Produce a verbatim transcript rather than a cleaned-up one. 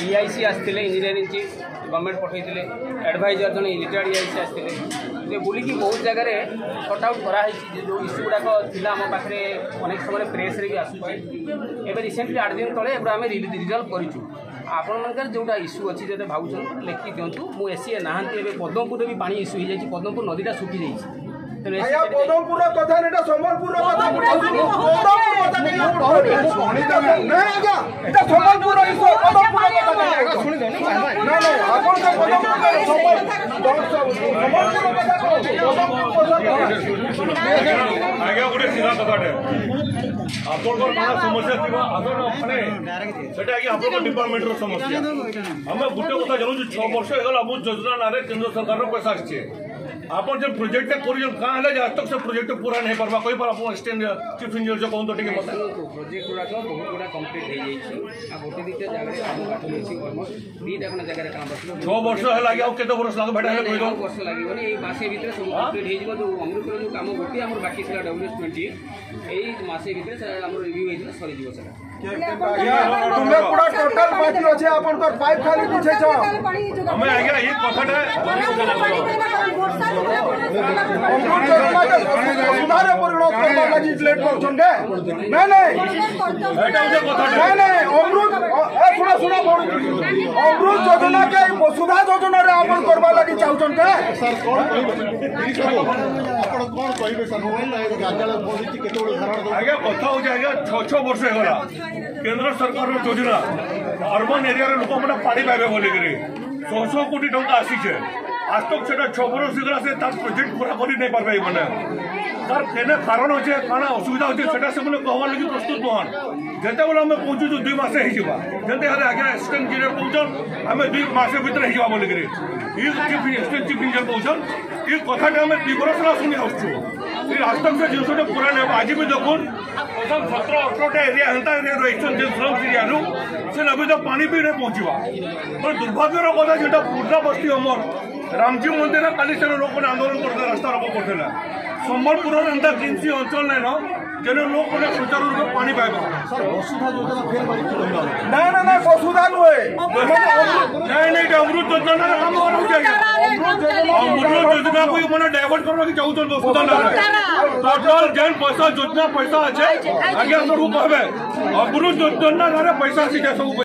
EIC आसते engineering chief government पठे adviser जन रिटायर्ड ईआईसी आसते बुलिकी बहुत जगह सट आउट कराई जो इश्यू गुड़ाक थी आम पाखे अनेक समय प्रेस भी आसूँ एवं रिसेंटली आठ दिन तले एगुड़ा आम रिजल्व करूँ आपण मन जोटा इश्यू अच्छी जो भावुन लिखि दिंतु मु एसीए नहांती एवं पद्मपुर भी पानी इश्यू हो जाए पद्मपुर नदीटा सुखी जाइए पदमपुर कथा नहीं संबलपुर आज्ञा गोटे सीधा कथाटे आपंकर कौन समस्या थी आप डिपार्टमेंट समस्या आम गोटे कथा जानूँ छः वर्ष होगा बहुत योजना ना केंद्र सरकार पैसा आसे आप जो प्रोजेक्ट कर आज तक से प्रोजेक्ट पूरा नहीं पार्बा कही पार चीफ इंजीनियर जो कहूँ तो प्रोजेक्ट गुड़ाक बहुत गुड़ा कम्प्लीट हो गोटे दुटा जगह काम छः वर्ष है के वर्ष लगे वर्ष लगे मसे भितर सब कम्प्लीट हो अमृतर जो कम गोटे आम बाकी था डब्ल्यूएस ट्वेंटी यही मसे भितर आम रिव्यू होता सरीज सर तुम्हें पूरा टोटल बाकी अच्छे अपन पर पाइप खाली पूछे छ हमें आज्ञा ये कथाटा सुधार परिणत करबा लागि लेट करछन के नहीं नहीं एटा उसे कथाटा नहीं नहीं अमृत ए सुना सुना अमृत योजना के वसुधा योजना रे अपन करबा लागि चाहछन के सर कोन आपण कोन कहिबे सर कार्यालय पॉलिसी केते बड़ धारण आज्ञा कथा हो जाएगा छह छह वर्ष होगा केंद्र सरकार योजना अर्बन एरिया लोक मैंने पानी पाइबे बोलिकी शह शह कोटी टंका आसीचे आज तक से छह वर्ष होगा से तार प्रोजेक्ट पूरा कर नहीं पार्बे मैंने तार केने कारण अच्छे काना असुविधा अच्छे से कहवार लगे प्रस्तुत नुहन जिते बेले आम पहुँचु दुई मस होते आज्ञा असिस्टेंट इंजीनियर कौन आम दुई मस भर हो बोलिकी ये चीफ असिस्टेंट चीफ इंजीनियर कौन ये कथाटा आम दुई बरस शुणी आसुँ आज तक से जिनसा पूरा नहीं आज भी देखुन प्रथम सतर अठरटा एरिया हेल्था एरिया रही स्लम्स एरिया से अभी तो पानी भी नहीं पहुँचवा दुर्भाग्यर कथा जो पूर्णा बस्ती अमर रामजी मंदिर काली से लोक मैंने आंदोलन करते रास्ता रोक करते संबलपुर एंता किसी अंचल नाइन जेन लोक मैंने सुचारू रूप पानी पाइबा नहीं नहीं नहीं वसुधा नुहे नहीं नहीं अमृत योजना काम अमृत योजना को मैंने डाइवर्ट करना चाहूँ वसुधा टोटल जेन पैसा योजना पैसा अच्छे आगे कहबे अमृत योजना पैसा सब